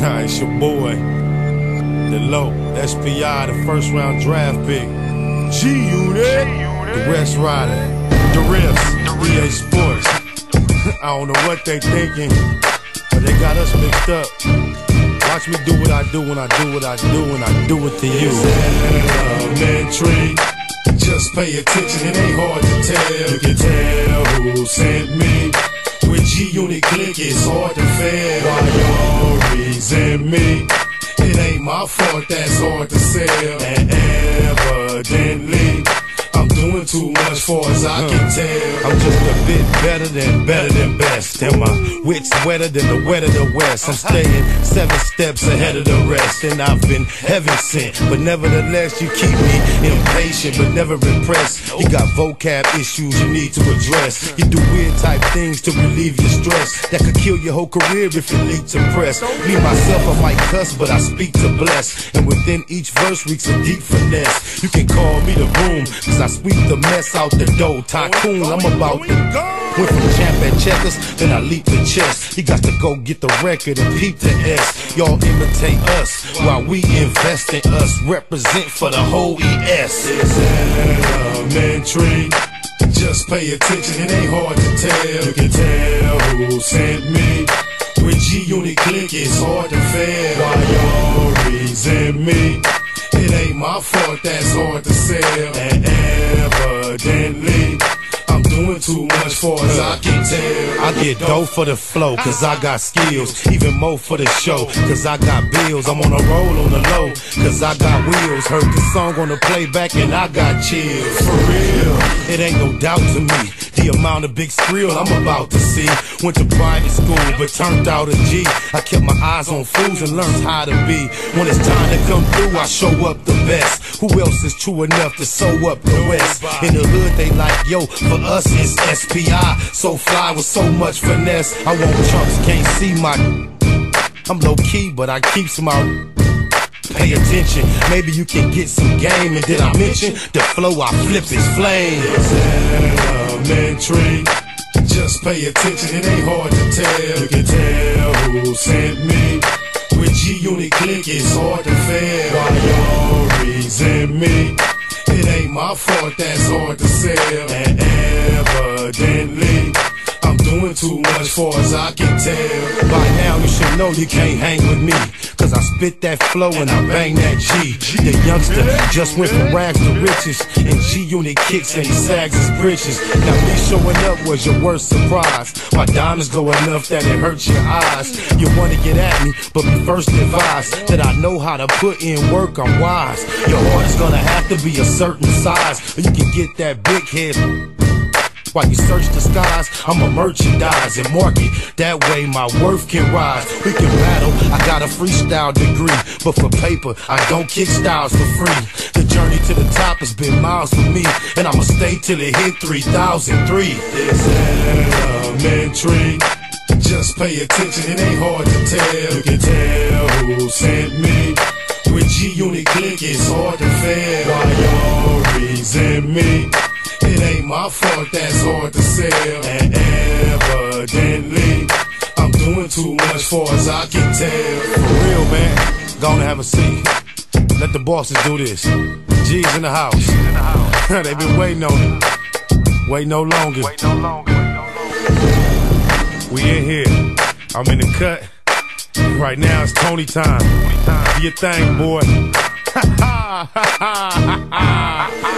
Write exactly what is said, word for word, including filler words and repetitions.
It's your boy, the low, S P I, the first round draft pick, G-Unit, the West Rider, the Riffs, E A Sports. I don't know what they thinking, but they got us mixed up. Watch me do what I do when I do what I do, and I do it to you. Elementary, just pay attention, it ain't hard to tell. You can tell who sent me. With G-Unit click, it's hard to fail. Why y'all resent me? It ain't my fault, that's hard to sell. And evidently, I'm doing too much for as I can tell. I'm just a bit better than better than best, and my wit's wetter than the wet of the west. I'm staying seven steps ahead of the rest, and I've been heaven sent. But nevertheless, you keep me impatient, but never impressed. You got vocab issues you need to address. You do weird type things to relieve your stress that could kill your whole career if it leads to press. Me myself, I might cuss, but I speak to bless, and within each verse reeks a deep finesse. You can call me the broom, cause I sweep the mess out the dough. Tycoon, I'm about to go. Went from champ at checkers, then I leap the chess. He got to go get the record and peep the S. Y'all imitate us while we invest in us. Represent for the whole E S. It's elementary, just pay attention, it ain't hard to tell. You can tell who sent me. With G-Unit click, it's hard to fail. Why y'all resent me? It ain't my fault, that's hard to sell. And evidently, I'm doing too much for as I can tell. I get dough for the flow, cause I got skills. Even more for the show, cause I got bills. I'm on a roll on the low, cause I got wheels. Heard the song on the playback and I got chills. For real, it ain't no doubt to me the amount of big thrill I'm about to see. Went to private school, but turned out a G. I kept my eyes on fools and learned how to be. When it's time to come through, I show up the best. Who else is true enough to sew up the West? In the hood, they like, yo, for us it's S P I. So fly with so much finesse. I want chunks, can't see my. I'm low key, but I keeps my. Pay attention, maybe you can get some game. And did I mention the flow I flip is flame? It's elementary, just pay attention, it ain't hard to tell. You can tell who sent me. With G-Unit click, it's hard to fail. Why y'all resent me? It ain't my fault, that's hard to sell. And evidently, I'm doing too much for as I can tell. By now you should know you can't hang with me, cause I spit that flow and I bang that G. The youngster just went from rags to riches, and G-Unit kicks and he sags his britches. Now me showing up was your worst surprise. My diamonds glow enough that it hurts your eyes. You wanna get at me, but be first advised that I know how to put in work, I'm wise. Your heart is gonna have to be a certain size, or you can get that big head. While you search the skies, I'ma merchandise and market. That way my worth can rise. We can battle, I got a freestyle degree, but for paper, I don't kick styles for free. The journey to the top has been miles for me, and I'ma stay till it hit three thousand three. It's elementary, just pay attention, it ain't hard to tell. You can tell who sent me. With G-Unit click, it's hard to fail. Why y'all resent me? It ain't my fault, that's hard to sell. And evidently, I'm doing too much for as I can tell. For real, man, gonna have a seat. Let the bosses do this. G's in the house. They been waiting on it. Wait no longer. We in here. I'm in the cut. Right now it's Tony time. Do your thing, boy.